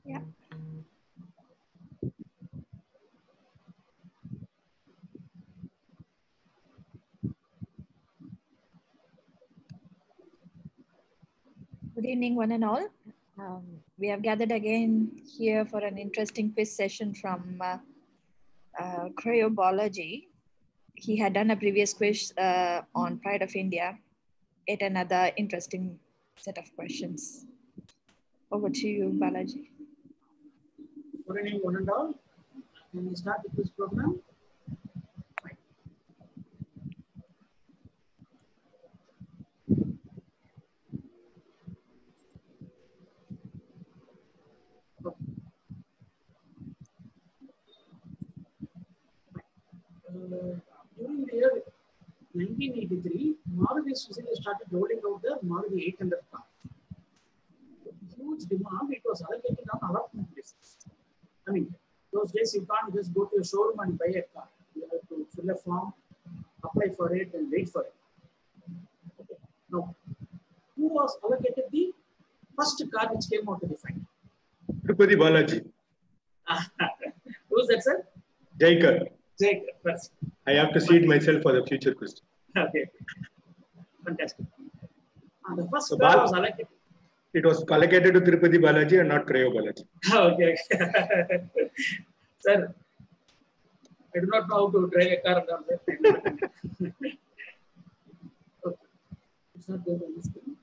Yeah. Good evening, one and all. We have gathered again here for an interesting quiz session from cryobiology. He had done a previous quiz on Pride of India. Yet another interesting set of questions. Over to you, Balaji. Good evening, one and all. Can we start the quiz program? Fine. During the year 1983, Maruti Suzuki started rolling out the Maruti 800 car. Huge demand. It was allocated on allotment basis. I mean, those days you can't just go to a showroom and buy a car. You have to fill a form, apply for it, and wait for it. Okay. Now, who was allocated the first car which came out of the fight? Tirupati Balaji. Who's that, sir? Jaikar. Jaikar, first. I have to see it myself for the future question. Okay. Fantastic. The first car was allocated. It was allocated to Tirupati Balaji and not Crayo Balaji. Okay. Sir, I do not know how to drive a car. Okay. It's not going on the screen.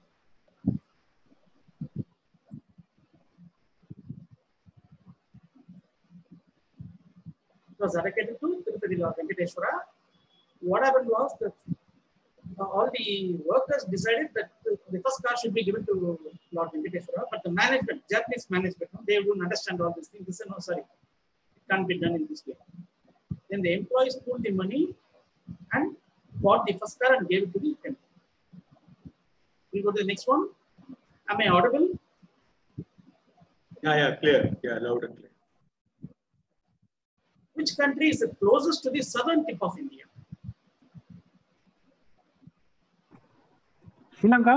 It was allocated to Tirupati Venkateswara. What happened was that all the workers decided that the first car should be given to Lord Venkateswara, but the management, Japanese management, they don't understand all these things. They said, no, sorry, it can't be done in this way. Then the employees pulled the money and bought the first car and gave it to the temple. We go to the next one. Am I audible? Yeah, clear. Yeah, loud and clear. Which country is the closest to the southern tip of India? Sri Lanka?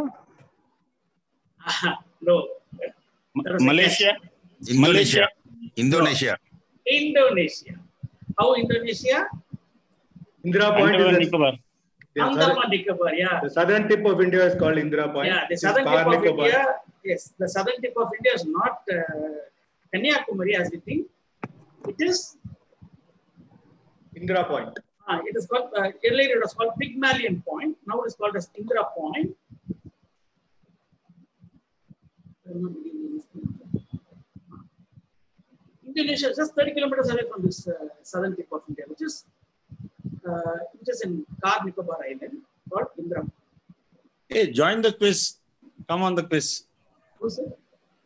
No. Malaysia? Indonesia. Indonesia. Indonesia. How Indonesia? Indira Point Andaman is Nicobar. Andaman Nicobar, yeah. The southern tip of India is called Indira Point. Yeah, the southern tip of India. Yes, the southern tip of India is not Kanyakumari as we think. It is Indira Point. It is called earlier it was called Pygmalion Point. Now it is called as Indira Point. Indonesia is just 30 kilometers away from this southern tip of India, which is in Car Nicobar Island called Indira. Hey, join the quiz. Come on the quiz. Who's it?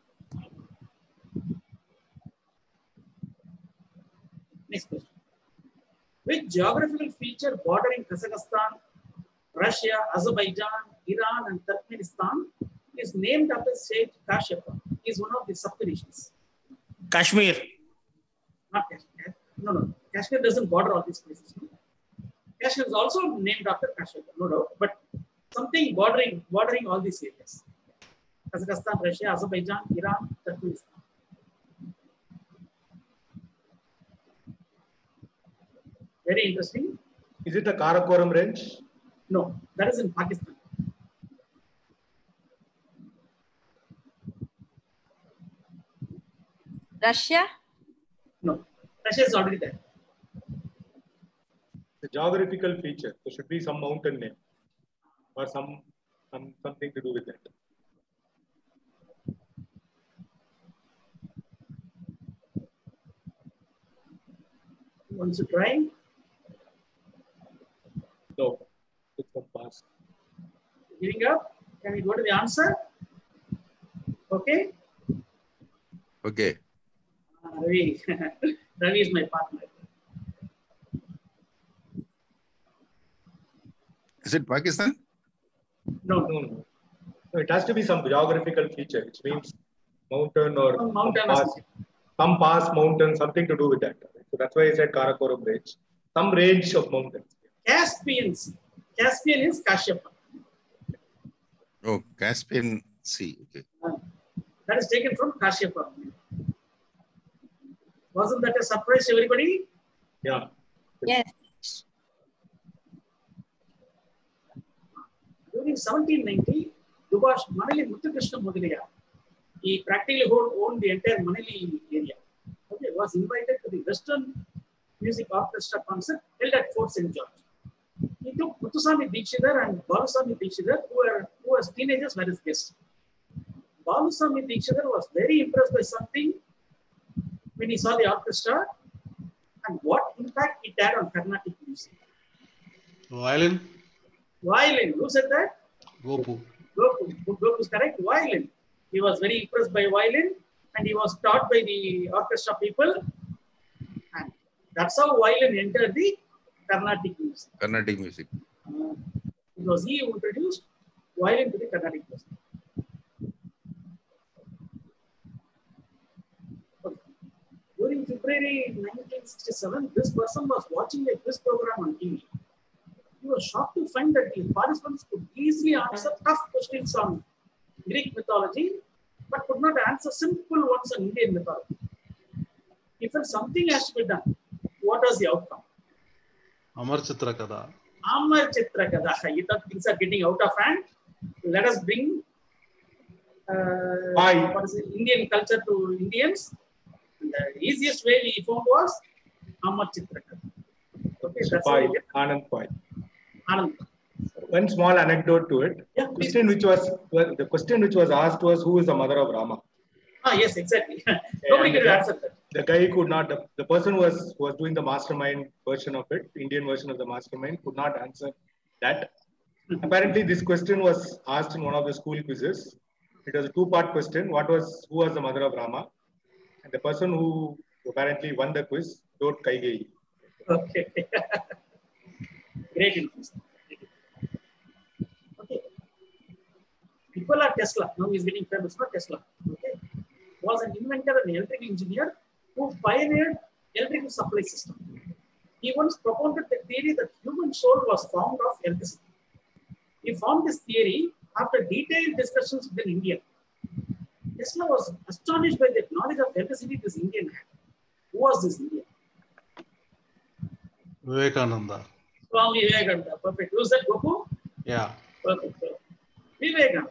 Next question. Which geographical feature bordering Kazakhstan, Russia, Azerbaijan, Iran, and Turkmenistan is named after Saint Kashyapa? Is one of the sub-regions. Kashmir. Not Kashmir. No. Kashmir doesn't border all these places. No? Kashmir is also named after Kashyapa, no doubt, but something bordering all these areas. Kazakhstan, Russia, Azerbaijan, Iran, Turkmenistan. Very interesting. Is it the Karakoram range? No, that is in Pakistan. Russia? No, Russia is already there. The geographical feature. There should be some mountain name or something to do with that. Want to try? No, it's a pass. Giving up? Can we go to the answer? Okay. Okay. Ravi. Ravi is my partner. Is it Pakistan? No. It has to be some geographical feature, which means mountain or some pass, mountain, something to do with that. So that's why I said Karakoram range. Some range of mountains. Caspian Sea. Caspian is Kashyapa. Oh, Caspian Sea. Okay. That is taken from Kashyapa. Wasn't that a surprise to everybody? Yeah. Yes. During 1790, Dubhash Manali Muthukrishna Mudaliar, he practically owned the entire Manali area. Okay, was invited to the Western Music Orchestra concert held at Fort St. George. He took Muthuswami Dikshidhar and Baluswami Dikshidhar, who as teenagers were his guests. Baluswami Dikshidhar was very impressed by something when he saw the orchestra and what impact it had on Carnatic music. Violin? Violin. Who said that? Gopu. Gopu is correct. Violin. He was very impressed by violin and he was taught by the orchestra people. And that's how violin entered the Carnatic music. Carnatic music. It was he who introduced violin to the Carnatic music. During February 1967, this person was watching a quiz program on TV. He was shocked to find that the participants could easily answer tough questions on Greek mythology, but could not answer simple ones on Indian mythology. He felt something has to be done. What was the outcome? Amar Chitra Kada. Amar Chitra Kada. He thought things are getting out of hand. Let us bring Indian culture to Indians. The easiest way he found was Amar Chitra Kada. Okay, that's Anand Pai. Anand. One small anecdote to it. Yeah, the question which was asked was, who is the mother of Rama? Ah, yes, exactly. Nobody could answer that. The guy could not, the person who was doing the mastermind version of it, the Indian version of the mastermind, could not answer that. Apparently, this question was asked in one of the school quizzes. It was a two-part question. Who was the mother of Rama? And the person who apparently won the quiz wrote Kaigeyi. Okay. Great influence. Okay. Nikola Tesla, now he's getting famous, not Tesla. Okay. Was an inventor and electrical engineer who pioneered electrical supply system. He once propounded the theory that human soul was formed of electricity. He formed this theory after detailed discussions with an Indian. Tesla was astonished by the knowledge of electricity this Indian had. Who was this Indian? Vivekananda. Swami Vivekananda. Perfect. Who's that, Goku? Yeah. Perfect. Vivekananda.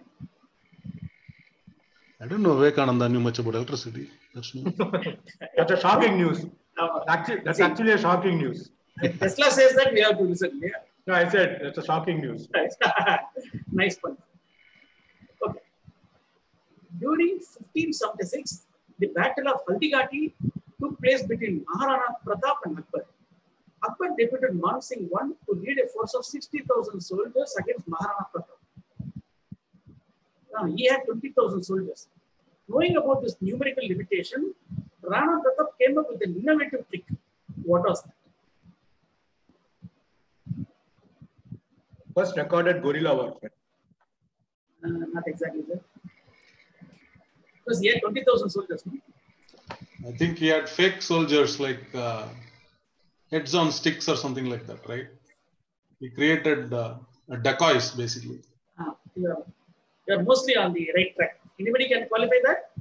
I don't know Vivekananda knew much about electricity. That's new. That's a shocking news. That's actually a shocking news. Tesla says that we have to listen. Yeah. No, I said that's a shocking news. Nice point. Okay. During 1576, the Battle of Haldigati took place between Maharana Pratap and Akbar. Akbar deputed Man Singh I to lead a force of 60,000 soldiers against Maharana Pratap. Now, he had 20,000 soldiers. Knowing about this numerical limitation, Rana Pratap came up with an innovative trick. What was that? First recorded guerrilla warfare. Not exactly that. Because he had 20,000 soldiers. No? I think he had fake soldiers like heads on sticks or something like that, right? He created decoys basically. You're mostly on the right track. Anybody can qualify that?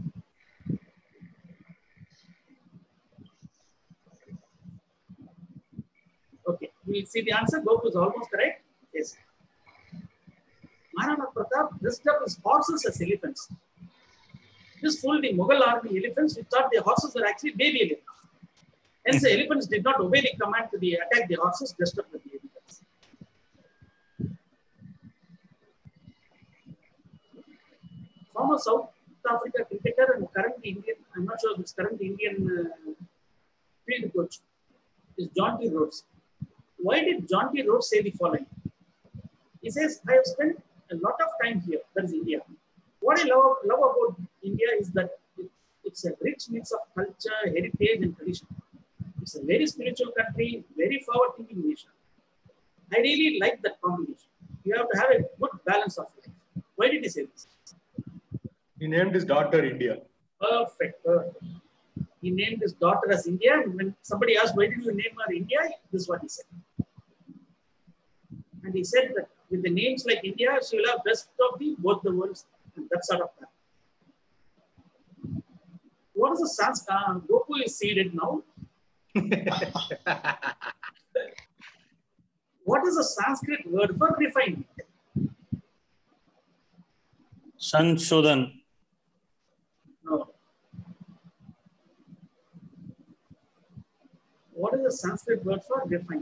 Okay, we'll see the answer. Goku is almost correct. Yes. Maharana Pratap dressed up his horses as elephants. This fooled the Mughal army elephants, who thought the horses were actually baby elephants. Hence, the elephants did not obey the command to attack the horses dressed up with the elephants. Former South Africa cricketer and current Indian, I'm not sure if it's current Indian field coach, is John T. Rhodes. Why did John T. Rhodes say the following? He says, I have spent a lot of time here, that is India. What I love about India is that it's a rich mix of culture, heritage, and tradition. It's a very spiritual country, very forward-thinking nation. I really like that combination. You have to have a good balance of life. Why did he say this? He named his daughter India. Perfect. He named his daughter as India. And when somebody asked, why did you name her India? This is what he said. And he said that with the names like India, she will have best of both the worlds. And that sort of that. What is the Sanskrit? Goku is seated now. What is the Sanskrit word for refinement? Sanshodhan. No. What is the Sanskrit word for refinement?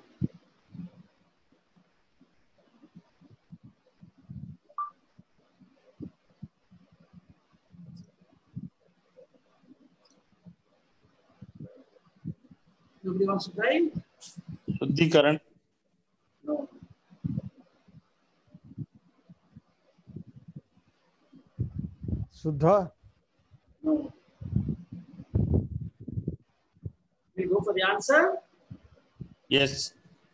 Nobody wants to try? Shuddhikaran. No. Sudha. No. We go for the answer. Yes.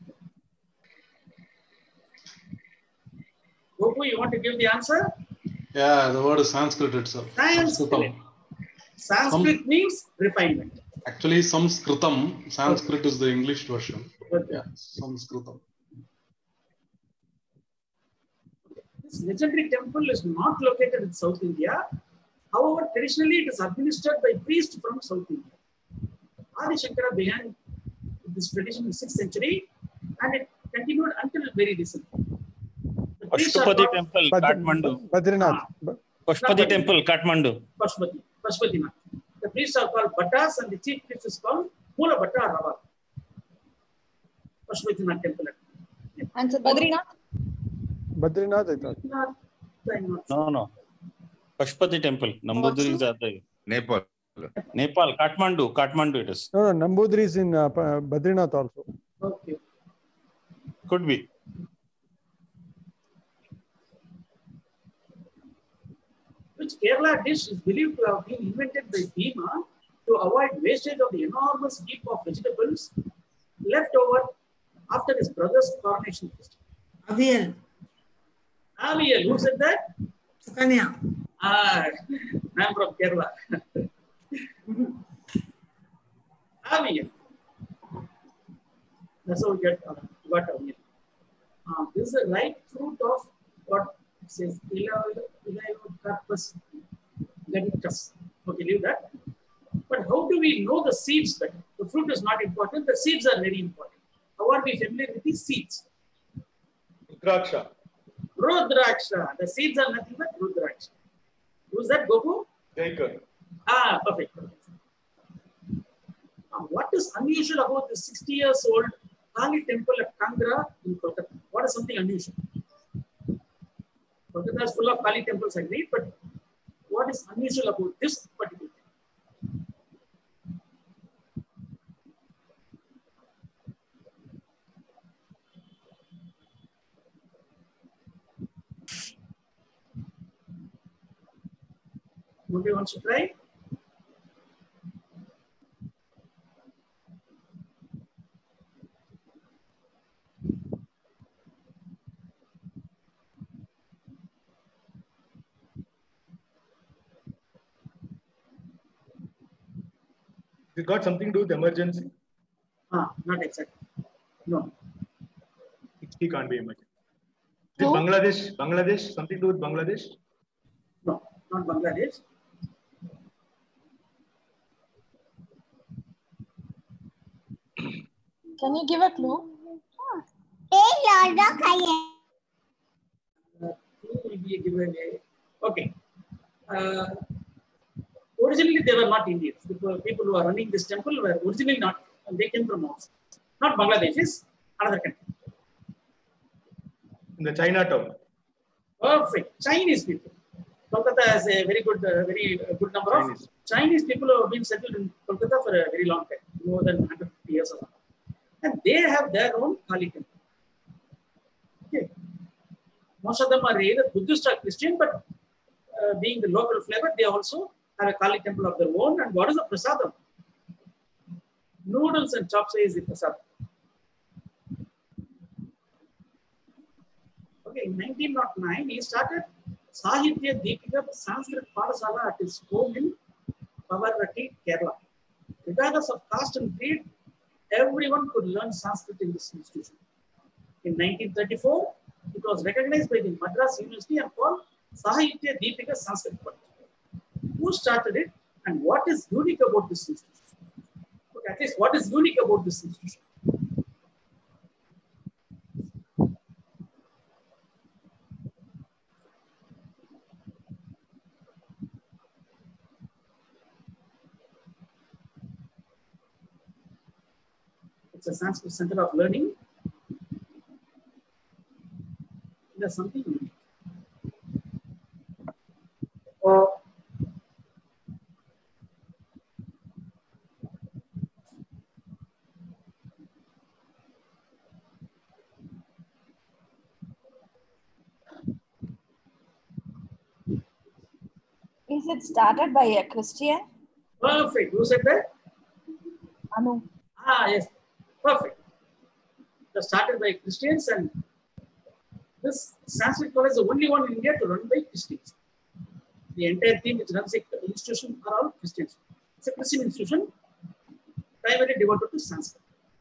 Gopu, you want to give the answer? Yeah, the word is Sanskrit itself. Sanskrit. Sanskrit means refinement. Actually, Samskritam. Sanskrit is the English version. Okay. Yeah, Samskritam. This legendary temple is not located in South India. However, traditionally it is administered by priests from South India. Adi Shankara began this tradition in the 6th century and it continued until very recently. The priests are Pashupati called Temple, Kathmandu. Badrinath. Pashupati Temple, Kathmandu. Pashupatinath. The priests are called Bhattas and the chief priest is called Mula Bhatta Rava. Pashupatinath temple. Answer Badrinath. Badrinath, I thought. No. Pashupati Temple. Nambudiri is other. Nepal. Nepal, Kathmandu it is. No, Nambudiri is in Badrinath also. Okay. Could be. Which Kerala dish is believed to have been invented by Bhima to avoid wastage of the enormous heap of vegetables left over after his brother's coronation festival. Avial. Avial, who said that? Sukanya. I'm from Kerala. Avial. That's how we got avial. This is the ripe fruit of what it says, Elaeocarpus gadicus. Okay, leave that. But how do we know the seeds better? The fruit is not important. The seeds are very important. How are we familiar with the seeds? Rudraksha. Rudraksha. The seeds are nothing but Rudraksha. Who's that, Gopu? Jaikar. Perfect. What is unusual about the 60 years old Kali temple at Kangra in Kolkata? What is something unusual? Kolkata is full of Kali temples, I agree, but what is unusual about this particular thing? Nobody wants to try? It got something to do with emergency. Not exactly. No. It can't be emergency. Is it Bangladesh? Bangladesh? Something to do with Bangladesh? No, not Bangladesh. Can you give a clue? Will be a giveaway. Okay. Originally, they were not Indians. The people who are running this temple were originally not. They came from outside. Not Bangladesh, it's another country. In the Chinatown. Perfect. Chinese people. Kolkata has a very good number of Chinese people who have been settled in Kolkata for a very long time, more than 150 years or so. And they have their own Kali temple. Okay. Most of them are either Buddhist or Christian, but being the local flavor, they also have a Kali temple of their own. And what is the prasadam? Noodles and chapsai is the prasadam. Okay, in 1909, he started Sahitya Deepika Sanskrit Padasala at his home in Pavarati, Kerala. Regardless of caste and creed, everyone could learn Sanskrit in this institution. In 1934, it was recognized by the Madras University and called Sahitya Deepika Sanskrit College. Who started it? And what is unique about this institution? Okay, at least what is unique about this institution? It's a Sanskrit center of learning. There's something unique. Is it started by a Christian? Perfect. Who said that? Anu. Ah, yes. Perfect. It was started by Christians, and this Sanskrit college is the only one in India to run by Christians. The entire team which runs the institution are all Christians. It's a Christian institution, primarily devoted to Sanskrit.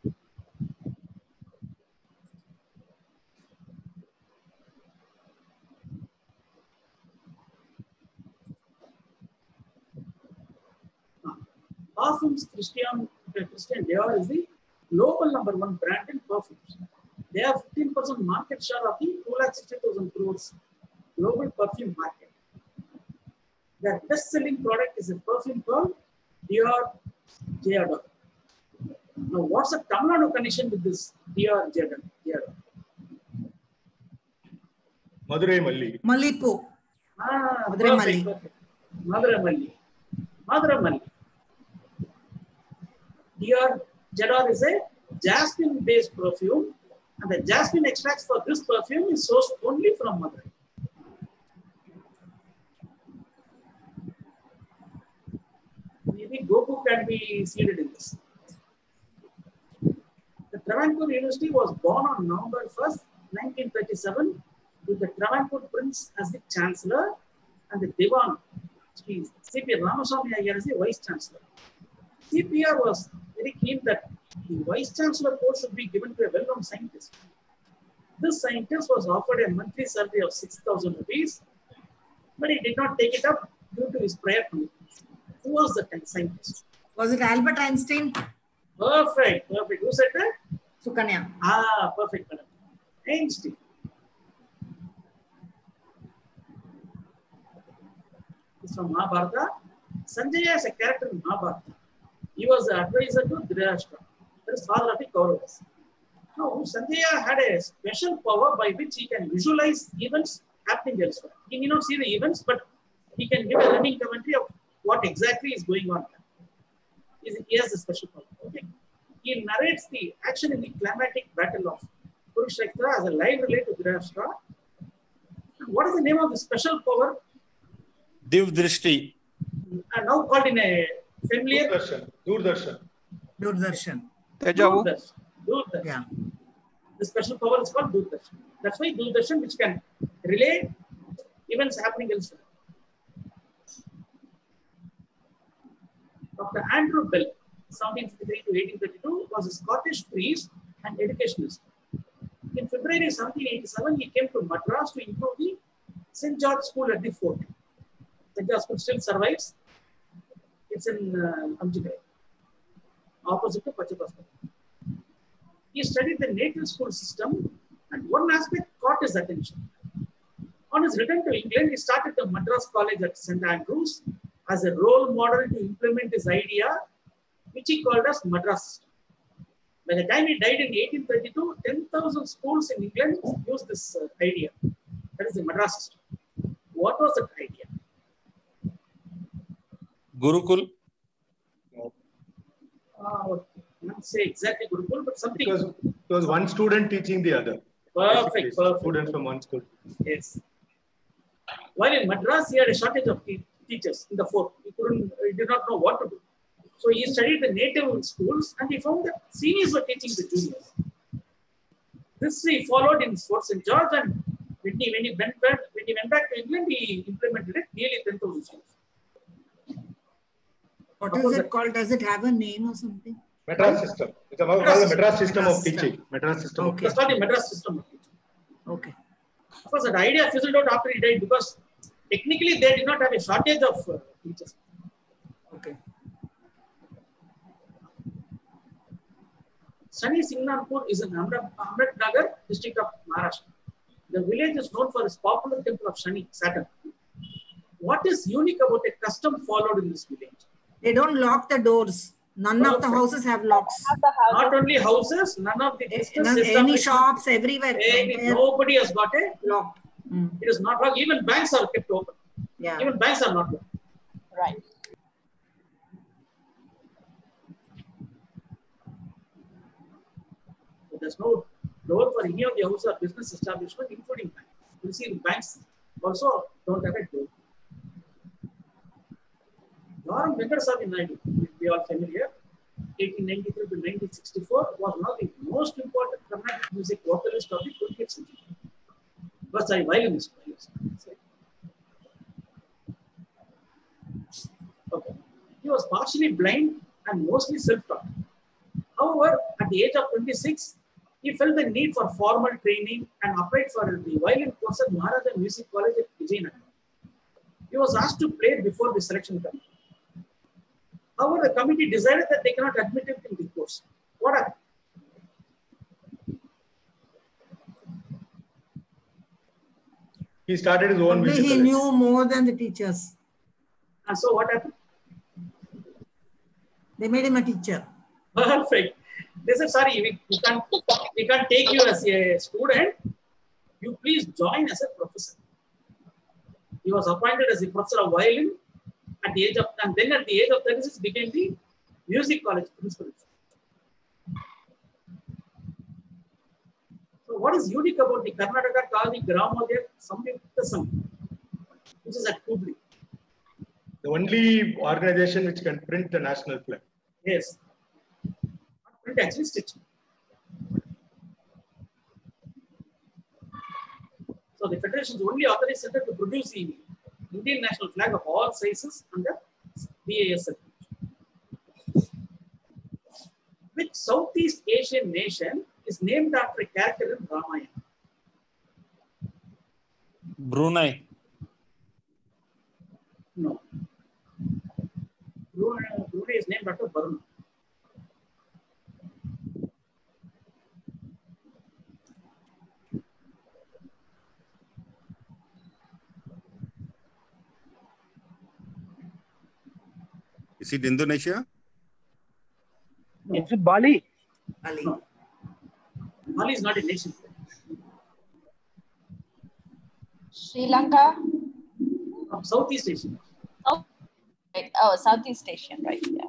Parfums Christian Dior is the global #1 brand in perfumes. They have 15% market share of the 260,000 crores global perfume market. Their best-selling product is a perfume called Dior J'adore. Now, what's the Tamil Nadu connection with this Dior J'adore? Madurai Malli. Mallipu. Ah, Madurai Malli. perfect. Madurai Malli. Madurai Malli. Dior J'adore is a jasmine-based perfume, and the jasmine extracts for this perfume is sourced only from Madurai. Maybe Goku can be seated in this. The Travancore University was born on November 1st, 1937, with the Travancore Prince as the Chancellor and the Diwan, C.P. Ramaswamy Iyer as the Vice Chancellor. CPR was very keen that the Vice Chancellor post should be given to a well-known scientist. This scientist was offered a monthly salary of 6,000 rupees, but he did not take it up due to his prior commitments. Who was the scientist? Was it Albert Einstein? Perfect, perfect. Who said that? Sukanya. Ah, perfect, madam. Einstein. It's from Mahabharata. Sanjaya is a character in Mahabharata. He was the advisor to Dhritarashtra, that is father of the Kauravas. Now, Sanjaya had a special power by which he can visualize events happening elsewhere. He may not see the events, but he can give a running commentary of what exactly is going on. He has a special power. Okay. He narrates the action in the climatic battle of Kurukshetra as a live relay to Dhritarashtra. What is the name of the special power? Div Drishti. And now called in a familiar Doordarshan. Doordarshan. Doordarshan. Yeah. The special power is called Doordarshan. That's why Doordarshan, which can relay events happening elsewhere. Dr. Andrew Bell, 1753 to 1832, was a Scottish priest and educationist. In February 1787, he came to Madras to improve the St. George School at the fort. St. George School still survives. It's in Amjigai, opposite to Pachapaspa. He studied the native school system, and one aspect caught his attention. On his return to England, he started the Madras College at St. Andrews as a role model to implement his idea, which he called as Madras system. By the time he died in 1832, 10,000 schools in England used this idea. That is the Madras system. What was that idea? Gurukul. I can't say exactly Gurukul, but something. Because it was one student teaching the other. Perfect, perfect. Students from one school. Yes. While in Madras, he had a shortage of teachers in the fort. He did not know what to do. So he studied the native schools, and he found that seniors were teaching the juniors. This he followed in Fort St. George, and when he went back to England, he implemented it, nearly 10,000 schools. What is it called? Does it have a name or something? Madras system. It's called the Madras system of teaching. Madras system. Okay. It's called the Madras system of teaching. Okay. Of course, that idea fizzled out after he died because technically they did not have a shortage of teachers. Okay. Shani Singnanpur is in Ahmednagar district of Maharashtra. The village is known for its popular temple of Shani, Saturn. What is unique about a custom followed in this village? They don't lock the doors. None of the Perfect. houses have locks. Not only houses, none of the business Any establishments, shops, everywhere. nobody has got a Locked. It is not locked. Even banks are kept open. Yeah. Even banks are not locked. Right. So there's no door for any of the house or business establishment, including banks. You see, the banks also don't have a door. Yoram Venkateswamy Naidu, we are familiar, 1893 to 1964, was one of the most important Carnatic music vocalist of the 20th century. But I violinist. Okay. He was partially blind and mostly self-taught. However, at the age of 26, he felt the need for formal training and applied for the violin course at Maharaja Music College at Vijayanagar. He was asked to play before the selection committee. However, the committee decided that they cannot admit him in the course. What happened? He started his own Probably music he college. knew more than the teachers. And so what happened? They made him a teacher. Perfect. They said, sorry, we can't take you as a student. You please join as a professor. He was appointed as a professor of violin at the age of, and then at the age of 36 became the music college principal. So what is unique about the Karnataka Kali Gramodyaya Samyukta Sangh, which is at Hubli? The only organization which can print the national flag. Yes. Not print, actually stitch. So the federation is only authorized center to produce the Indian national flag of all sizes under BAS certification. Which Southeast Asian nation is named after a character in Ramayana? Brunei. No. Brunei is named after Burma. Is it Indonesia? No. Is it Bali? Ali. No. Mali is not a nation. Sri Lanka. From Southeast Asia. Oh, right. Oh, Southeast Asian, right? Yeah.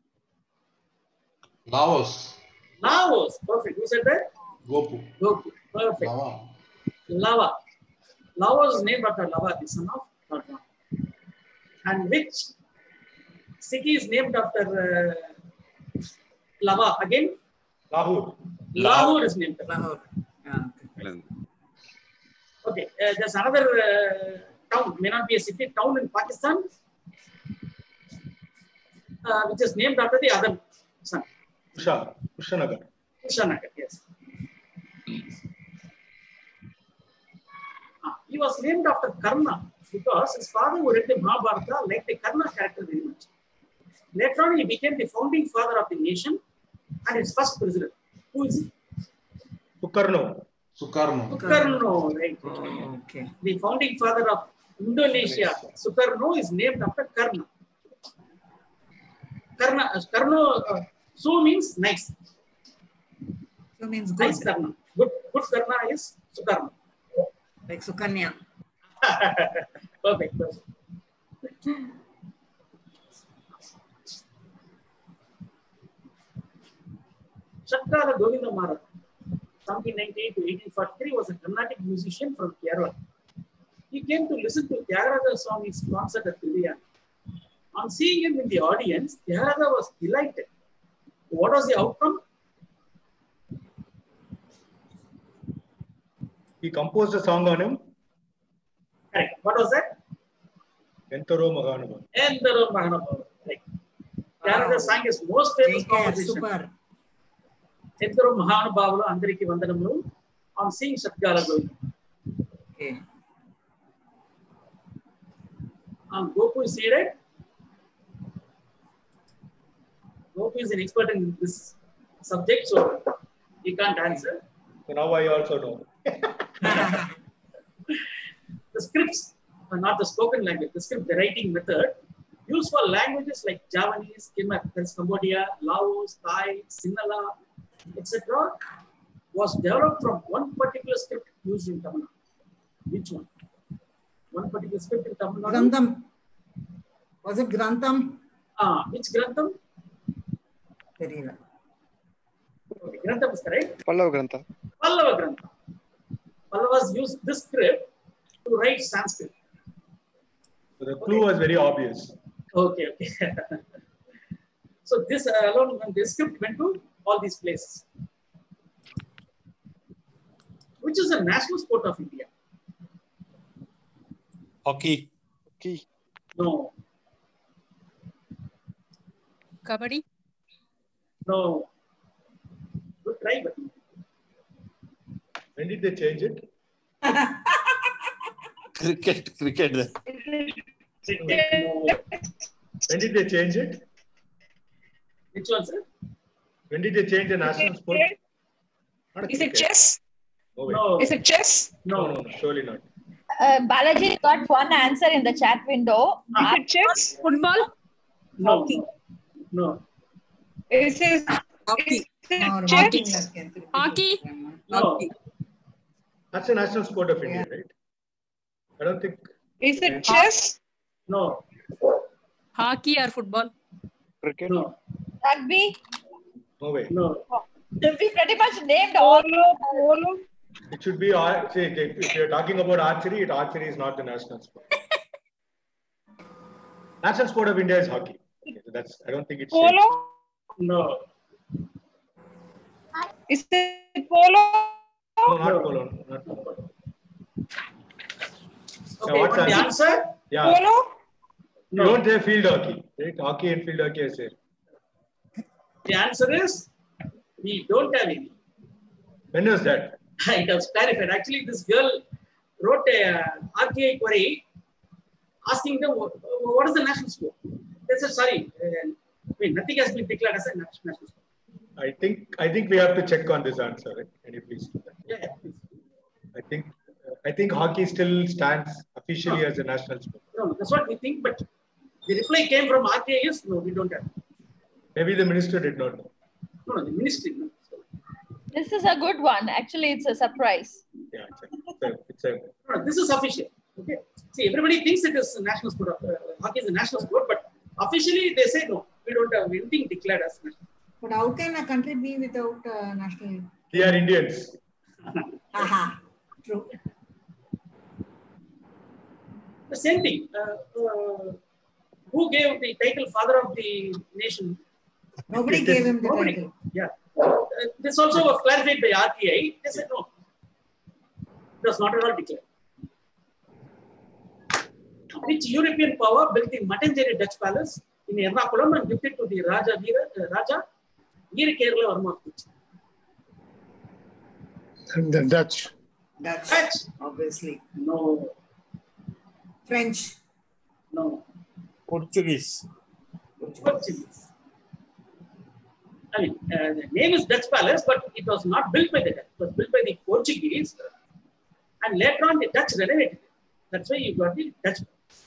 Laos. Laos. Perfect. Who said that? Gopu. Gopu. Perfect. Lava. Lava. Laos is named after Lava, the son of Bhagwan. And which city is named after Lava? Again? Lahore. Lahore is named after. Lahore. Yeah, okay. Okay, there's another town, may not be a city, town in Pakistan, which is named after the other son. Kushanagar. Kushanagar, yes. He was named after Karna because his father, who read the Mahabharata, liked the Karna character very much. Later on, he became the founding father of the nation and its first president. Who is he? Sukarno. Sukarno, right. Oh, okay. The founding father of Indonesia, Sukarno, is named after Karna. Karno, Su means nice. So means good. Nice Karna. Good Karna is Sukarno. Like Sukanya. Perfect. Shatkara Govinda Maharaj, 1798 to 1843, was a Carnatic musician from Kerala. He came to listen to Tyagaraja Swami's concert at Triviyani. On seeing him in the audience, Tyagaraja was delighted. What was the outcome? He composed a song on him. Correct. What was that? Entaro Mahanabhav. Entaro Mahanabhav. Right. Tyagaraja sang his most famous composition. Super. Entaro Mahanabhavulu Andariki Vandanamulu on seeing Shatkara Govinda. Okay. Gopu is seated. Gopi is an expert in this subject, so he can't answer. So now I also know. The scripts are not the spoken language, the script, the writing method used for languages like Javanese, Khmer, that's Cambodia, Laos, Thai, Sinhala, etc. was developed from one particular script used in Tamil Nadu. Which one? One particular script in Tamil Nadu. Grantham. Was it Grantham? Which Grantham? Terila. Okay, Grantham is correct. Pallava Grantha. Pallava Grantha. Pallavas used this script to write Sanskrit. So the clue was very obvious. Okay. So this alone, this script went to all these places. Which is the national sport of India? Hockey. Key. No. Kabaddi. No. Good try, but When did they change it? Cricket. no. When did they change it? Which one, sir? When did they change the national sport? Not a Is it cricket. chess? No, wait. No. Is it chess? No, surely not. Balaji got one answer in the chat window. Is it chess? Football? No. No. Is it Hockey. No, chess? Hockey? No. That's a national sport of India, right? I don't think. Is it chess? No. Hockey or football? Cricket. No. Rugby. No way. No. We pretty much named all. Polo. It should be. See, if you're talking about archery, archery is not the national sport. National sport of India is hockey. Okay, so that's. I don't think it's. Polo? No. Is it polo? No, not polo. Not polo. Okay, what's the the answer? Yeah. Polo? You don't say field hockey, right? Hockey and field hockey, I say. The answer is we don't have any. When was that? It was clarified. Actually, this girl wrote a RTI query asking them what is the national sport. They said, sorry, nothing has been declared as a national sport. I think we have to check on this answer. Right? Can you please do that? Yeah, please. I think hockey still stands officially as a national sport. No, that's what we think, but the reply came from RTI is no, we don't have. Maybe the minister did not know. No, the ministry. No. This is a good one. Actually, it's a surprise. Yeah, No, this is official. Okay. See, everybody thinks it is a national sport. Hockey is a national sport, but officially they say no, we don't have anything declared as national. But how can a country be without national? they are Indians. Aha, true. The same thing. Who gave the title Father of the Nation? Nobody gave him the Nobody. title. Yeah. This also was clarified by RTI. They said no. It was not at all declared. Which European power built the Matangeri Dutch Palace in Ernakulam and gifted to the Raja Veera Kerala Varma? The Dutch. Dutch, obviously. No. French. No. Portuguese. Portuguese. I mean, the name is Dutch Palace, but it was not built by the Dutch. It was built by the Portuguese, and later on the Dutch renovated it. That's why you got the Dutch.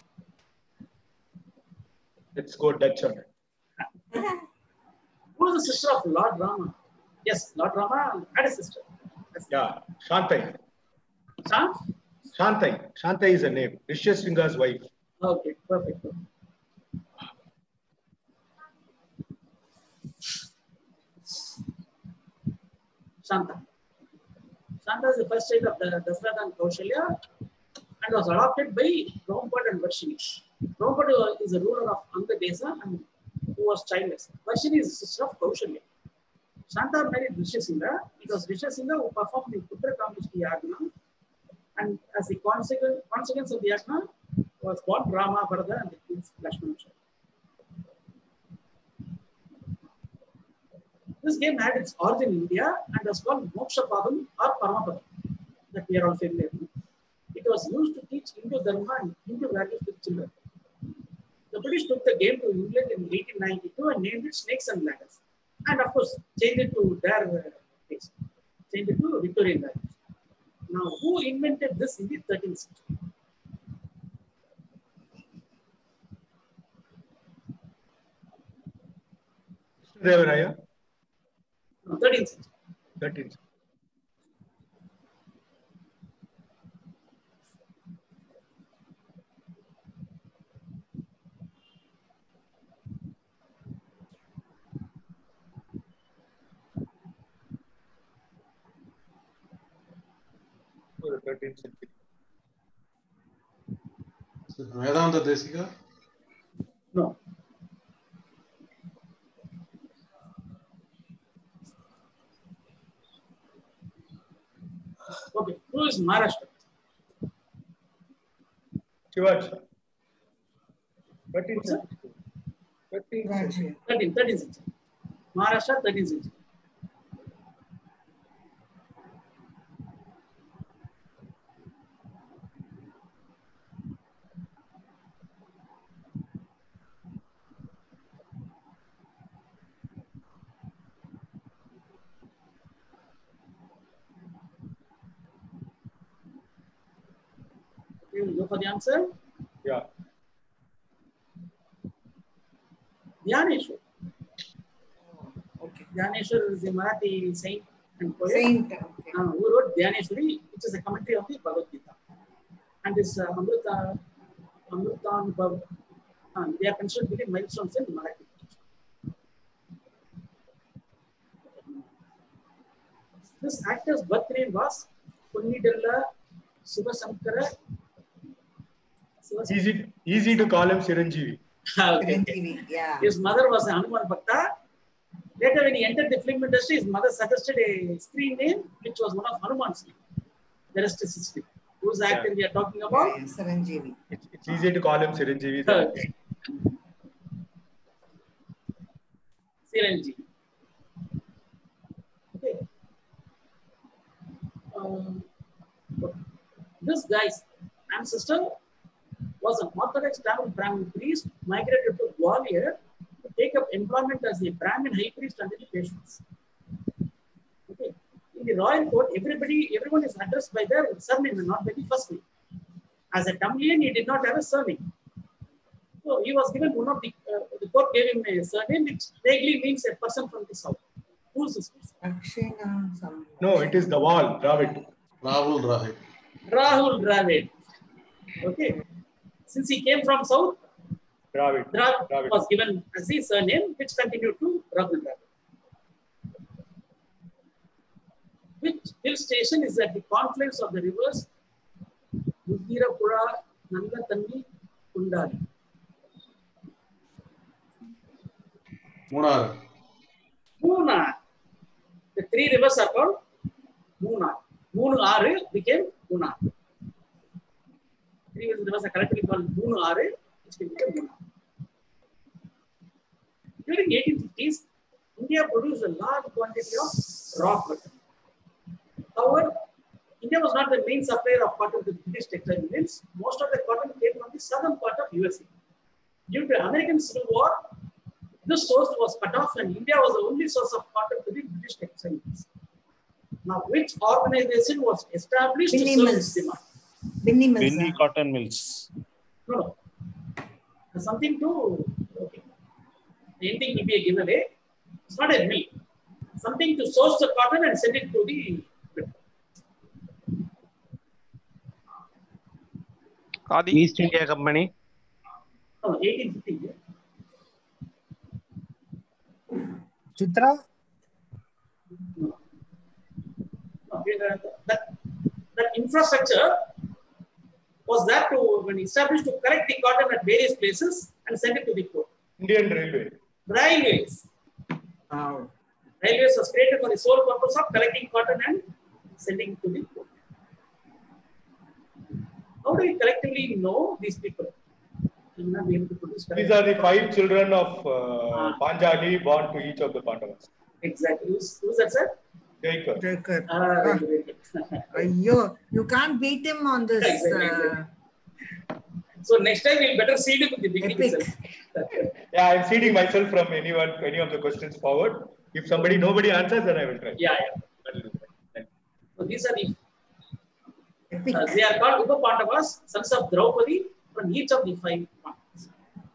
Let's go Dutch on it. Who is the sister of Lord Rama? Yes, Lord Rama had a sister. Yeah, Shantai. Shant? Shantai. Shantai is a name. Rishyasringa's wife. Okay, perfect. Shanta. Shanta is the first child of the Dasratha and Kaushalya and was adopted by Rompad and Varshini. Rompad is a ruler of Anga Desa and who was childless. Varshini is the sister of Kaushalya. Shanta married Rishyasingha. It was Rishyasingha who performed the Putra Kamishti Yagna, and as the consequence of the Yagna was born Rama, Bharata, and the twins Lakshmana. This game had its origin in India and was called Moksha Padam or Paramapadam, that we are all familiar with. It was used to teach Hindu Dharma and Hindu values to children. the British took the game to England in 1892 and named it Snakes and Ladders. And of course, changed it to their taste. Changed it to Victorian values. Now, who invented this in the 13th century? Devaraya? No, 13th century. 13th. The 13th century. So, Vedanta Desika? No. Okay, who is Maharashtra? Shivaji. 13th century. 13th century. 13th century. Maharashtra, 13th century. You will go for the answer? Yeah. Dhyaneshwar. Okay. Dhyaneshwar is a Marathi saint and poet. Saint. Okay. Who wrote Dhyaneshwari, which is a commentary of the Bhagavad Gita. And this Amrutan Bhav, they are considered to be milestones in Marathi. This actor's birth name was Punnidalla Sivasankara. Easy to call him Chiranjeevi. Chiranjeevi, yeah. His mother was a Hanuman Bhakta. Later, when he entered the film industry, his mother suggested a screen name, which was one of Hanuman's name. The rest is history. Who's the actor we are talking about? Chiranjeevi. It's easy to call him Chiranjeevi. Chiranjeevi. Okay. This guy's ancestor was an Orthodox Tamil Brahmin priest, migrated to Gwalior to take up employment as a Brahmin high priest under the Peshwas. Okay. In the royal court, everyone is addressed by their surname and not by the first name. As a Tamilian, he did not have a surname. So he was given one of the court gave him a surname which vaguely means a person from the south. Who's this person? No, it is the wall, Dravid. Rahul Dravid. Rahul Dravid. Okay. Since he came from south, Dravid was given as his surname, which continued to Rahul Dravid. Which hill station is at the confluence of the rivers Mudgirapura, Nangatanni, Kundali? Munnar. Munnar. The three rivers are called Munnar. Munnar became Munnar. Three rivers are collectively called Munnar, which became Munnar. During 1850s, India produced a large quantity of raw cotton. However, India was not the main supplier of cotton to the British textile mills. Most of the cotton came from the southern part of USA. Due to American Civil War, this source was cut off and India was the only source of cotton to the British textile mills. Now, which organization was established to serve this demand? Binni Cotton Mills. No. Something to, okay. Anything will be a giveaway. It's not a mill. Something to source the cotton and send it to the East India Company. No, 1850. Chitra? No. That infrastructure was that to when established to collect the cotton at various places and send it to the port. Indian Railway. Railways. Wow. Railways was created for the sole purpose of collecting cotton and sending it to the port. How do we collectively know these people? These are the 5 children of Panjali born to each of the Pandavas. Exactly. Who's that, sir? Jacob. Very good. You can't beat him on this. Exactly. So next time we'll better seed him in the beginning itself. Yeah, I'm seeding myself from any of the questions forward. If nobody answers, then I will try. Yeah. So these are the they are called Upa Pandavas, sons of Draupadi, from each of the 5 Pandavas.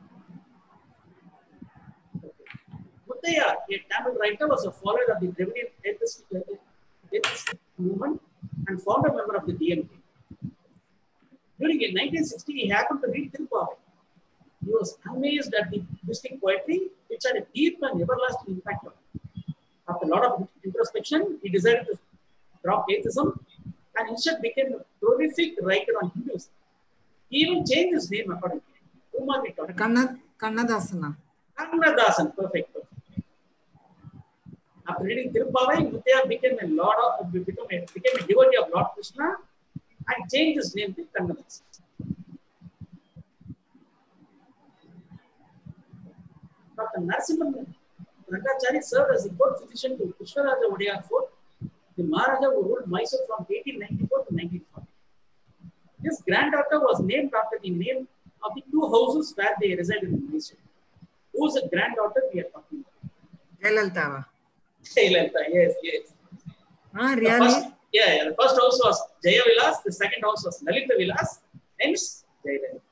Muttaya, a Tamil writer, was a follower of the Dravidian atheist movement and founder member of the DMK. During 1960, he happened to read Tirupavai. He was amazed at the Buddhistic poetry, which had a deep and everlasting impact on him. After a lot of introspection, he decided to drop atheism and instead became a prolific writer on Hinduism. He even changed his name accordingly. Kannadasana. Kannadasan, perfect. After reading Tirupavai, Muttaya became a devotee of Lord Krishna and changed his name to Kannadasan. Dr. Narasimhan Rangachari served as the court physician to Krishnaraja Odiyar IV, the Maharaja who ruled Mysore from 1894 to 1940. His granddaughter was named after the name of the 2 houses where they resided in Mysore. Who's the granddaughter we are talking about? Jayalalitha. Jayalalitha, yes. Really? The first house was Jaya Vilas, the second house was Lalita Vilas, hence Jayalalitha.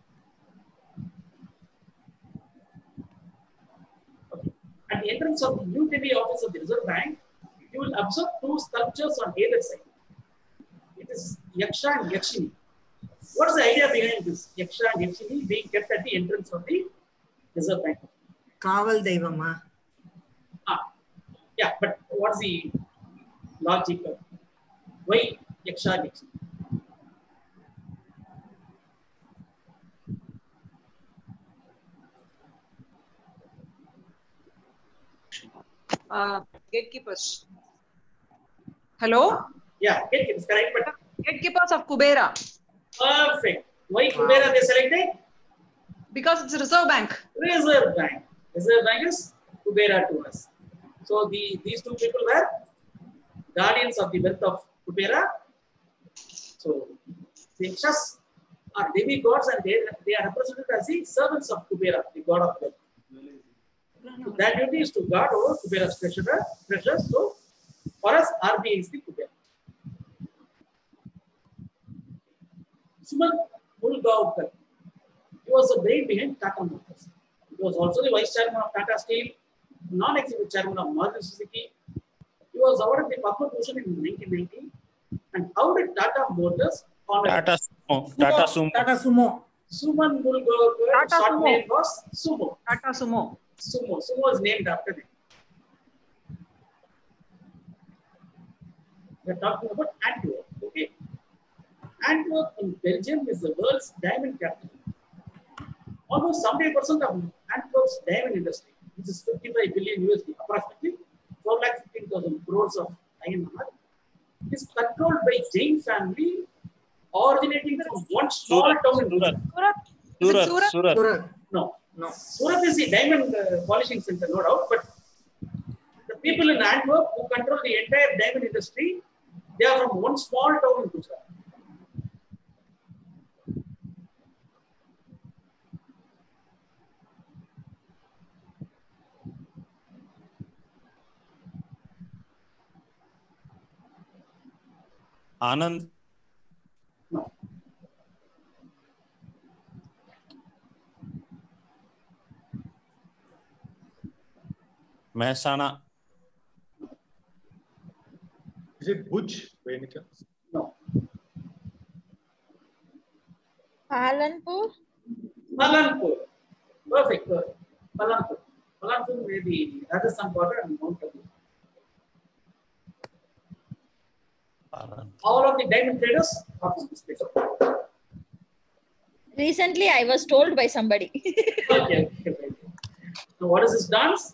Okay. At the entrance of the New Delhi office of the Reserve Bank, you will observe 2 sculptures on either side. It is Yaksha and Yakshini. What is the idea behind this Yaksha and Yakshini being kept at the entrance of the Reserve Bank? Kaval Deivama. Yeah, but what's the logic of why Yaksha and Yakshini? Gatekeepers. Hello? Yeah, gatekeepers, correct. But Gatekeepers of Kubera. Perfect. Why Kubera they selected? Because it's a Reserve Bank. Reserve Bank. Reserve Bank is Kubera to us. So these 2 people were guardians of the wealth of Kubera. So the Yakshas are demigods and they are represented as the servants of Kubera, the god of wealth. So their duty is to guard over Kubera's treasure. So for us, RBI is the Kubera. Suman Mulgaonkar. He was the brain behind Tata Motors. He was also the vice chairman of Tata Steel, non-executive chairman of Maruti Suzuki. He was awarded the Padma Bhushan in 1990. And how did Tata Motors honor Tata Sumo. Suman Mulgaonkar, short name was Sumo. Tata Sumo. Sumo was named after him. We are talking about Antwerp. Okay. Antwerp in Belgium is the world's diamond capital. Almost 70% of Antwerp's diamond industry, which is 55 billion USD, approximately 4,15,000 crores of INR, is controlled by Jain family, originating from one small town in Surat. No. Surat is the diamond polishing center, no doubt, but the people in Antwerp who control the entire diamond industry, they are from one small town in Gujarat. Anand. No. Mehsana. Is it Bhuj by any chance? No. Palanpur? Palanpur. Perfect. Palanpur. Palanpur may be Rajasthan border and Mount Abu. All of the diamond traders are from this place. Recently, I was told by somebody. Okay. Now, what is this dance?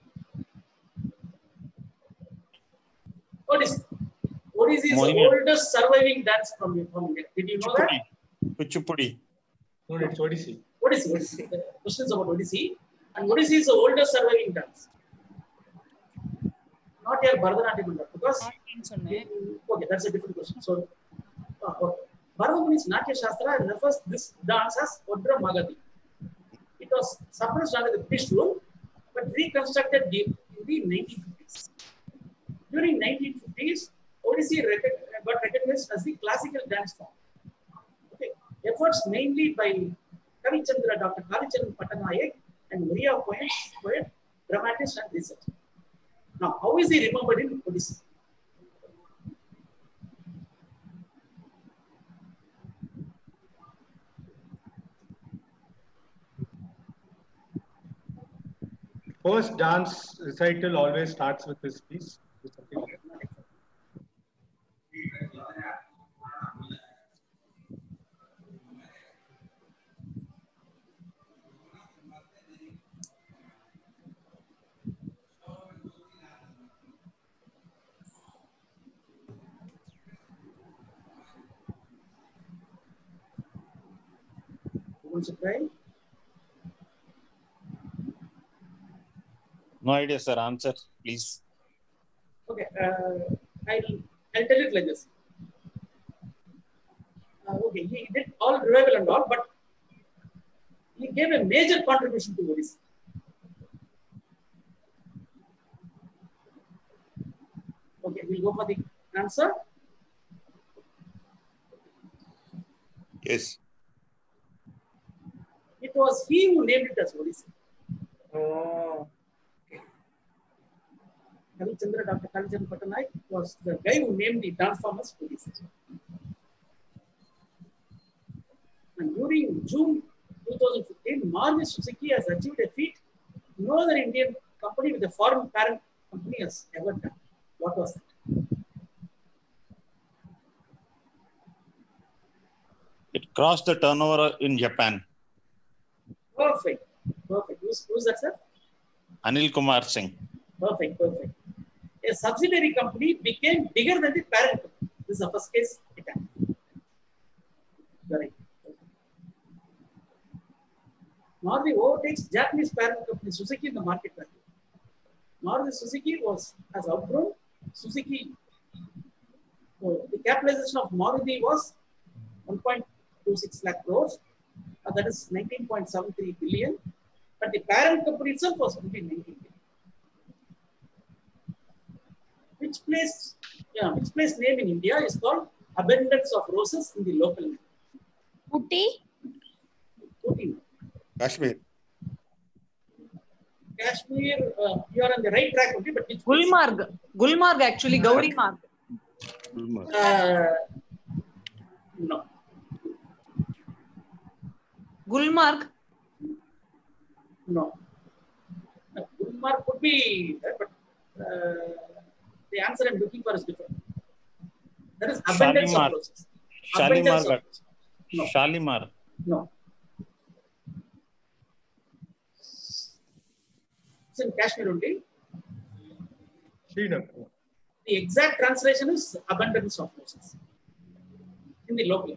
What is the oldest surviving dance from India? Did you know that? Kuchipudi. No, it's Odissi. Odissi. Questions about Odissi. And Odissi is the oldest surviving dance. Not your Bharatanatyam, because okay, that's a different question. So, Bharatmuni's Natya Shastra refers this dance as Odra Magadi. It was suppressed under the British rule, but reconstructed in the 1950s. During 1950s, Odissi got recognized as the classical dance form. Okay. Efforts mainly by Kavichandra, Dr. Kalichandran Pattanayak, and Maria poet, dramatist, and researcher. Now, how is he remembered in Odissi? First dance recital always starts with this piece. Something like that. Who wants to try? No idea, sir. Answer, please. Okay, I'll tell it like this. Okay, he did all revival and all, but he gave a major contribution to Odissi. Okay, we'll go for the answer. Yes. It was he who named it as Odissi. Oh. Kavichandra, Dr. Kalichandran Pattanayak was the guy who named the dance form as Odissi. And during June 2015, Maruti Suzuki has achieved a feat no other Indian company with a foreign parent company has ever done. What was that? It crossed the turnover in Japan. Perfect. Perfect. Who's that, sir? Anil Kumar Singh. Perfect. Perfect. A subsidiary company became bigger than the parent company. This is the first case it happened. Right. Maruti overtakes Japanese parent company Suzuki in the market value. Maruti Suzuki has outgrown Suzuki. The capitalization of Maruti was 1.26 lakh crores. That is 19.73 billion. But the parent company itself was only 19 billion. Which place name in India is called Abundance of Roses in the local language? Ooty? Ooty. Kashmir. Kashmir, you are on the right track, okay, but which Gulmarg. Gulmarg actually, Gauri Marg. No. Gulmarg. No. Gulmarg could be there, but the answer I'm looking for is different. That is abundance Shalimar. of roses. Shalimar. No. Shalimar. No. It's in Kashmir only. Srinagar. The exact translation is abundance of roses in the local.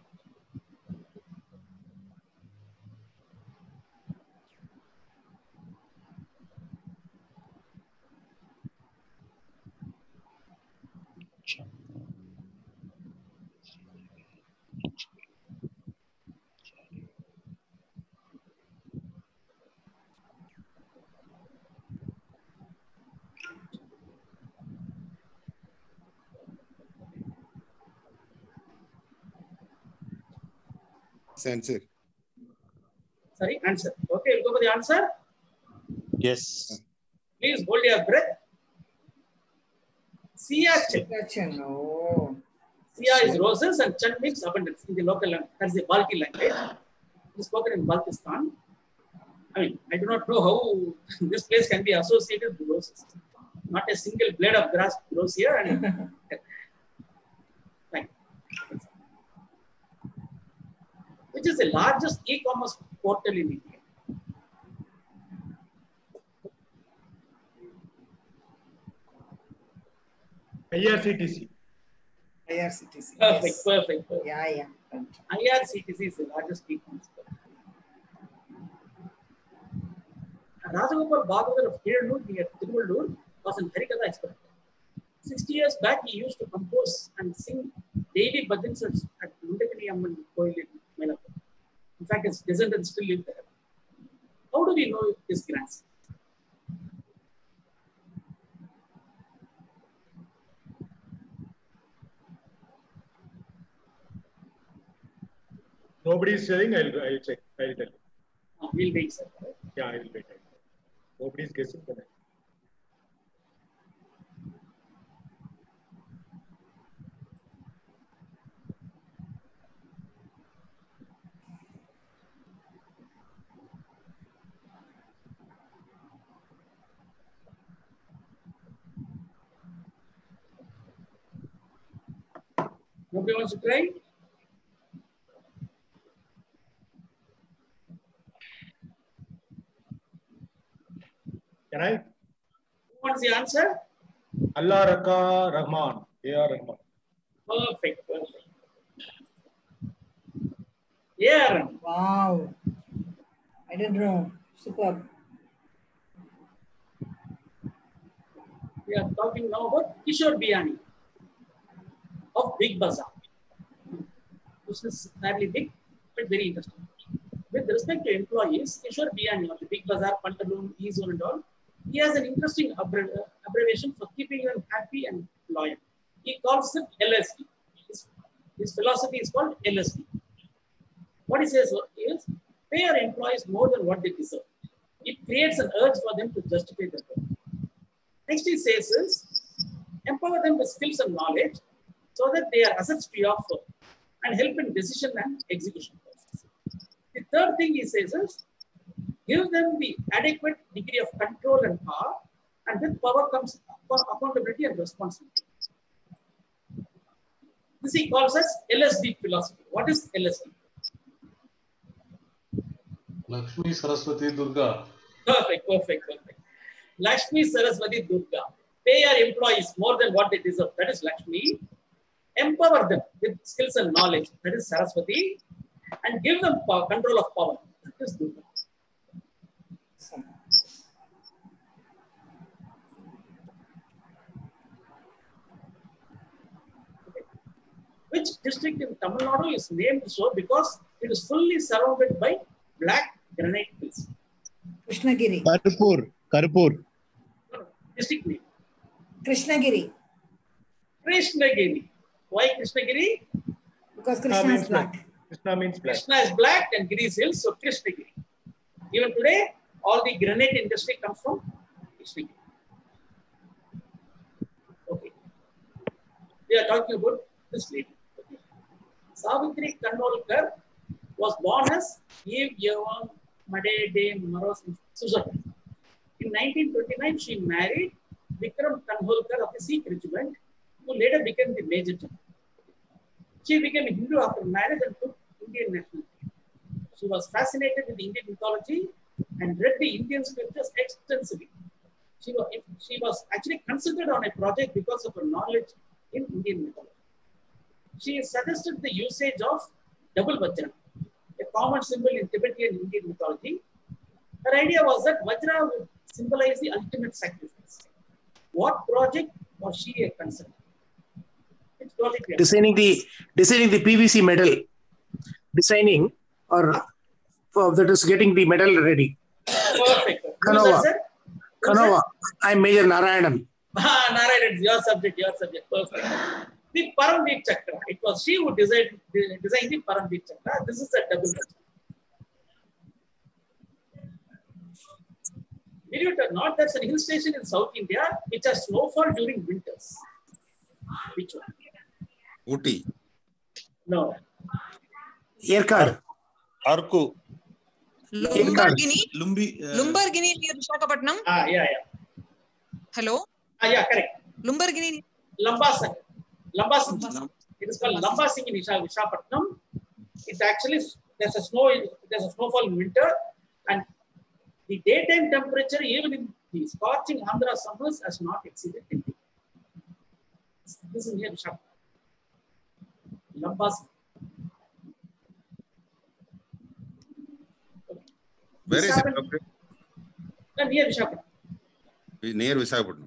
Answer. Sorry, answer. Okay, we'll go for the answer. Yes. Please hold your breath. Sia Chen. Oh. Sia is roses and Chen means abundance in the local language. That's the Balti language. It is spoken in Baltistan. I mean, I do not know how this place can be associated with roses. Not a single blade of grass grows here. And fine. Which is the largest e-commerce portal in India? IRCTC. IRCTC. Perfect, Yes. perfect, perfect. Yeah. IRCTC is the largest e-commerce portal. Rajagopal Bhagavatar of Hiranoor near Tiruvallur was an Harikatha expert. 60 years back, he used to compose and sing daily bhajans at Mundakani Amman Koil in Mylapore. In fact, his descendants still live there. How do we know his grandson? Nobody is saying. I'll check. I'll tell you. We'll wait, sir. Right? Yeah, I will wait. Nobody is guessing. But Nobody wants to try? can I? Who wants the answer? Allah Raka Rahman. A.R. Rahman. Perfect, perfect. Yeah. Wow. I didn't know. Superb. We are talking now about Kishore Biyani of Big Bazaar. This is fairly big, but very interesting. With respect to employees, Kishore Biyani of the Big Bazaar, Pantaloon, E-Zone and all, he has an interesting abbreviation for keeping them happy and loyal. He calls it LSD. His philosophy is called LSD. What he says is, pay your employees more than what they deserve. It creates an urge for them to justify their work. Next he says is, empower them with skills and knowledge so that they are assets to your firm and help in decision and execution process. The third thing he says is, give them the adequate degree of control and power, and with power comes accountability and responsibility. This he calls as LSD philosophy. What is LSD? Lakshmi Saraswati Durga. Perfect, perfect, perfect. Lakshmi Saraswati Durga. Pay your employees more than what they deserve. That is Lakshmi. Empower them with skills and knowledge. That is Saraswati. And give them control of power. That is Durga. Which district in Tamil Nadu is named so because it is fully surrounded by black granite hills? Krishnagiri. Karpur. District name. Krishnagiri. Krishnagiri. Why Krishnagiri? Because Krishna is black. Krishna means black. Krishna is black and Giri is hills, so Krishnagiri. Even today, all the granite industry comes from Krishnagiri. Okay. We are talking about this lady. Okay. Savitri Kanolkar was born as Eve Yevan Made de Maros Susan. In 1929, she married Vikram Kanholkar of the Sikh regiment, who later became the Major General. She became a Hindu after marriage and took Indian nationality. She was fascinated with Indian mythology and read the Indian scriptures extensively. She was actually considered on a project because of her knowledge in Indian mythology. She suggested the usage of double Vajra, a common symbol in Tibetan Indian mythology. Her idea was that Vajra would symbolize the ultimate sacrifice. What project was she a consultant? Which project? Designing the PVC medal. Designing or that is getting the medal ready. Perfect. Kanova. I'm Major Narayanan. Narayanan, your subject. Perfect. The Paramveer Chakra. It was she who designed the Paramveer Chakra. This is a double Vajra. Believe it or not, there's a hill station in South India which has snowfall during winters. Which one? Ooty. No. Yerkar. Arku. Lumbargini near Visakhapatnam. Yeah. Hello? Yeah, correct. Lumbargini. Lambasang. It is called Lambasing in Visakhapatnam. It actually, there's a snowfall in winter, and the daytime temperature, even in the scorching Andhra summers, has not exceeded 10 degrees. This is near Visakhapatnam. Lambasing. Where is it? Near Visakhapatnam. Near Visakhapatnam.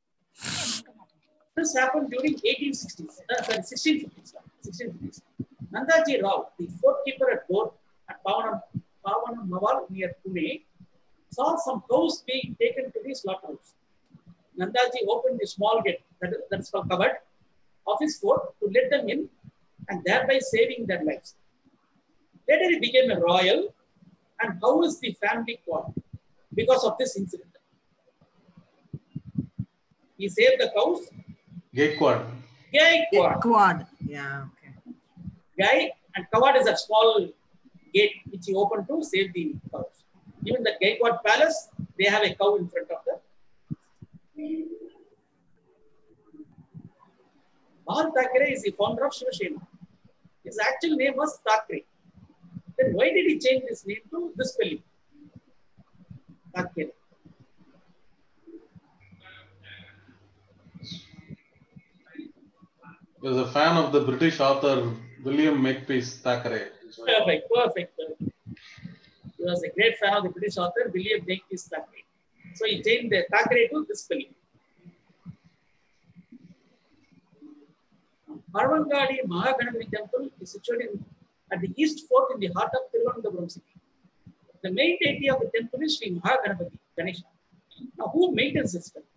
This happened during 1650s. Nandaji Rao, the fort keeper at Bor at Pavanam Mawal near Pune, saw some cows being taken to the slaughterhouse. Nandaji opened the small gate, that's covered, of his fort to let them in and thereby saving their lives. Later he became a royal, and how is the family called because of this incident? He saved the cows. Gaikwad. Gaikwad. Yeah, okay. Gai and Kawad is a small gate which he opened to save the cows. Even the Gaikwad palace, they have a cow in front of them. Bal Thackeray is the founder of Shiva Sena. His actual name was Thackeray. Then why did he change his name to this spelling? Thackeray. He was a fan of the British author William Makepeace Thackeray. Perfect. He was a great fan of the British author William Makepeace Thackeray. So he changed the Thackeray to this spelling. Parvangadi Mahaganapati temple is situated at the east fort in the heart of Thiruvananthapuram city. The main deity of the temple is Sri Mahaganapati Ganesha. Now, who maintains this temple?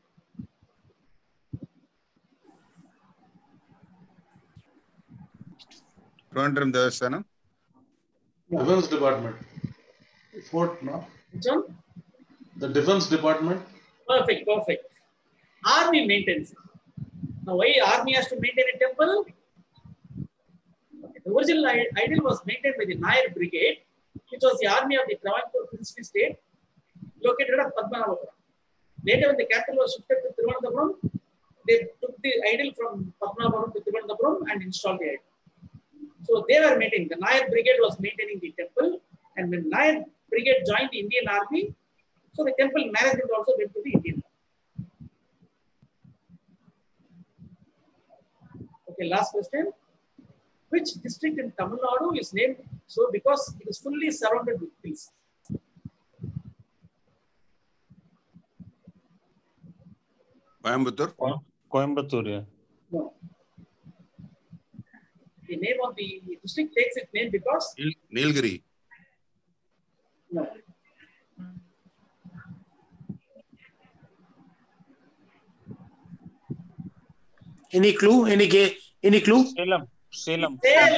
Trivandrum Devasthanam. Defense Department. Fort, no? Which one? The Defense Department. Perfect. Army maintains it. Now, why army has to maintain a temple? Okay. The original ideal was maintained by the Nair Brigade, which was the army of the Travancore princely state, located at Padmanabhapuram. Later, when the capital was shifted to Thiruvananthapuram, they took the idol from Padmanabhapuram to Thiruvananthapuram and installed the idol. So they were maintaining, the Nair Brigade was maintaining the temple, and when Nair Brigade joined the Indian Army, so the temple management also went to the Indian Army. Okay, last question. Which district in Tamil Nadu is named so because it is fully surrounded with hills? Coimbatore, yeah. No. The name of the district takes its name because? Nilgiri. No. Any clue? Any clue? Salem.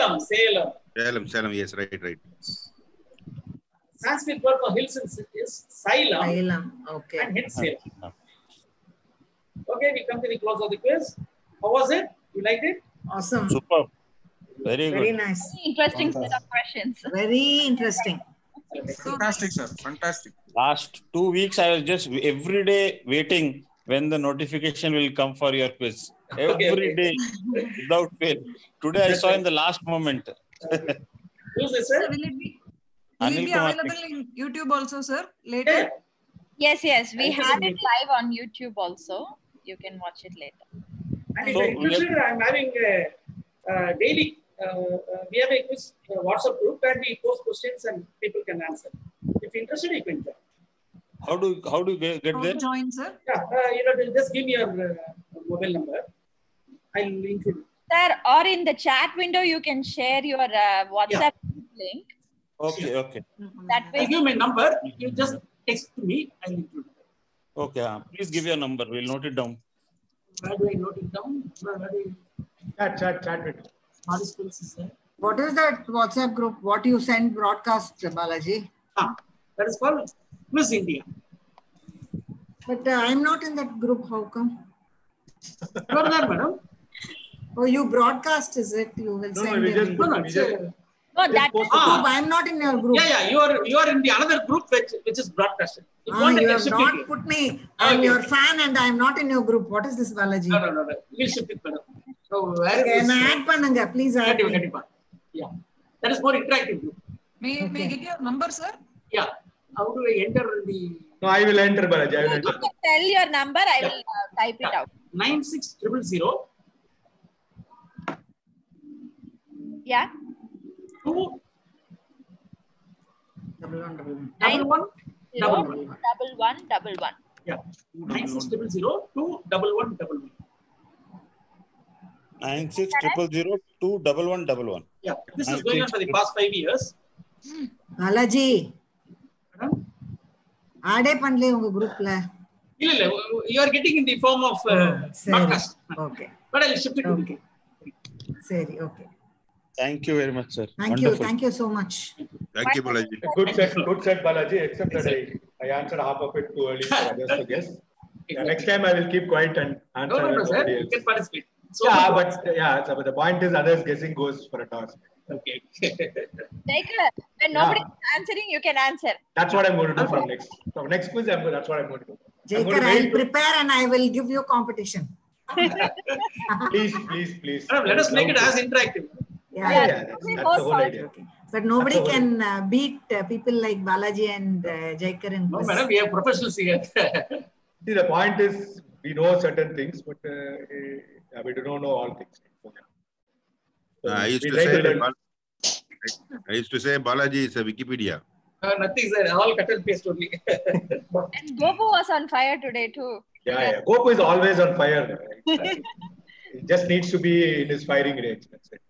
Yes, right. Sanskrit word for hills is Sailam. Okay. And hence Salem. Okay, we come to the close of the quiz. How was it? You liked it? Awesome. Superb. Very good. Very nice. Very interesting set of questions. Very interesting. Fantastic, sir. Fantastic. Last 2 weeks, I was just every day waiting when the notification will come for your quiz. Every day, without fail. Today, I saw in the last moment. Who's this, sir? Will it be Anil Kumar available in YouTube also, sir, later? Yes. We had it live on YouTube also. You can watch it later. And if you're interested, I'm having a daily, we have a quiz WhatsApp group where we post questions and people can answer. If you're interested, you can join. How do you get there? Join, sir. Yeah, just give me your mobile number. I'll link it. Sir, or in the chat window, you can share your WhatsApp link. Okay. That way. I'll give my number. You just text to me. I'll include it. Okay. Please give your number. We'll note it down. Where do I note it down? Where do I? Chat it. What is that WhatsApp group? What you send broadcast, Balaji? That is called Quiz India. But I'm not in that group. How come? You are there, madam. Oh, you broadcast, is it? You will send we just No, that group. I'm not in your group. Yeah, you are in the another group which is broadcasted. You have not put me. I'm your fan and I'm not in your group. What is this, Balaji? No. We'll shift it, madam. So where is add pannunga, please add. Yeah, that is more interactive group. May I get your number, sir? Yeah. How do I enter the? No, I will enter, Balaji. I will enter. You can tell your number. I will type it out. 96000. Yeah. 2 1111. 1111. Yeah. 96002 21111. 9600021111. Yeah, this is going on for the past 5 years. Balaji, aade panle unga group la. You are getting in the form of podcast. Okay. But I'll shift it. Okay. Seri, okay. Thank you very much, sir. Thank Wonderful. you so much. Thank you, Balaji. Good set, Balaji, except that I answered half of it too early for others to guess. Yeah, next time I will keep quiet and answer. No, sir. You can participate. So but the point is others guessing goes for a toss. Okay. Like when nobody is answering, you can answer. That's what I'm going to do from next. From next quiz, that's what I'm going to do. Jaikar, I'll prepare and I will give you competition. Please. Let us make it as interactive. Yeah. That's the whole idea. Okay. But nobody can beat people like Balaji and Jaikar in No, quiz. madam, we have professionals here. See, the point is we know certain things, but we do not know all things. So I used to say Balaji is a Wikipedia. Nothing, sir. All cut and paste only. And Gopu was on fire today too. Yeah. Gopu is always on fire. Right? He just needs to be in his firing range. That's it.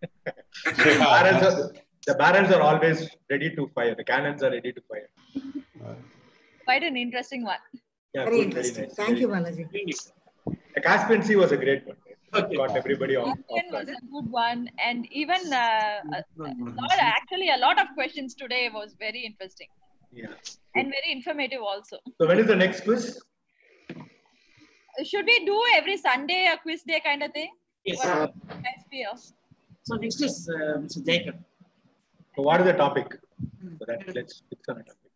The barrels are always ready to fire. The cannons are ready to fire. Quite an interesting one. Yeah, Very good, interesting. very nice. Thank you, Balaji. The Caspian Sea was a great one. Right? Okay. Got everybody off. Caspian was a good one, and even a lot of questions today was very interesting. Yeah. And very informative also. So when is the next quiz? Should we do every Sunday a quiz day kind of thing? Yes. What do you guys feel? So next is Mr. Jaikar. So what is the topic? So let's fix on a topic.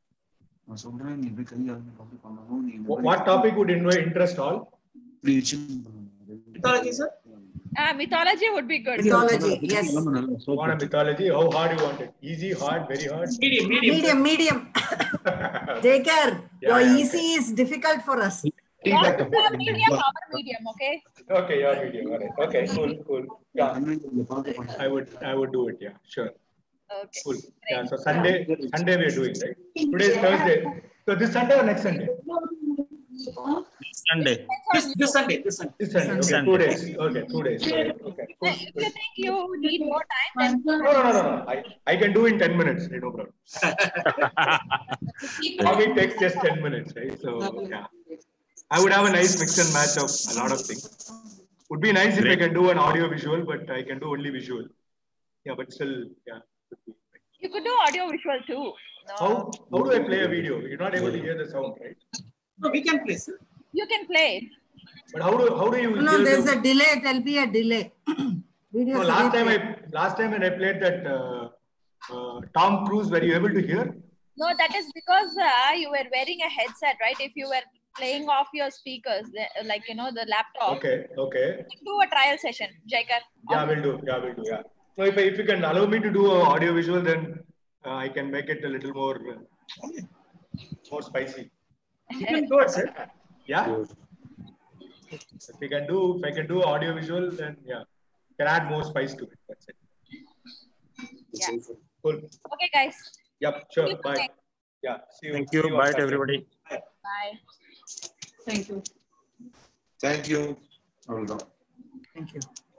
What topic would interest all? Mythology, sir? Mythology would be good. Mythology, yes. You want a mythology? How hard you want it? Easy, hard, very hard? Medium. Jaikar, your easy is difficult for us. Not medium, our medium, okay? Okay, your medium. All right. Okay, cool. Yeah. I would do it, yeah, sure. Okay. Cool. Yeah, so Sunday we are doing, right? Today is Thursday. So this Sunday or next Sunday? Sunday. This Sunday. This Sunday. Okay, 2 days. Okay, 2 days. Okay. Cool. If you think you need more time, then No. I can do in 10 minutes, right? No problem. Topic takes just 10 minutes, right? So yeah. I would have a nice mix and match of a lot of things. Would be nice if I can do an audio visual, but I can do only visual. Yeah, but still, yeah. you could do audio visual too. No. How do I play a video? You're not able to hear the sound, right? No, we can play, sir. You can play. But how do you? No, there's a delay. There'll be a delay. No, last time when I played that Tom Cruise, were you able to hear? No, that is because you were wearing a headset, right? If you were playing off your speakers, like the laptop. Okay. You can do a trial session, Jaikar. Yeah, we'll do. Yeah. So if you can allow me to do an audio visual, then I can make it a little more spicy. You can do it, sir. Yeah. If I can do audio visual, then yeah, can add more spice to it. That's it. Yeah. Cool. Okay, guys. Yep. Sure. Bye. Yeah. See you. Thank you. Bye to everybody. Bye. Thank you. Thank you. Thank you.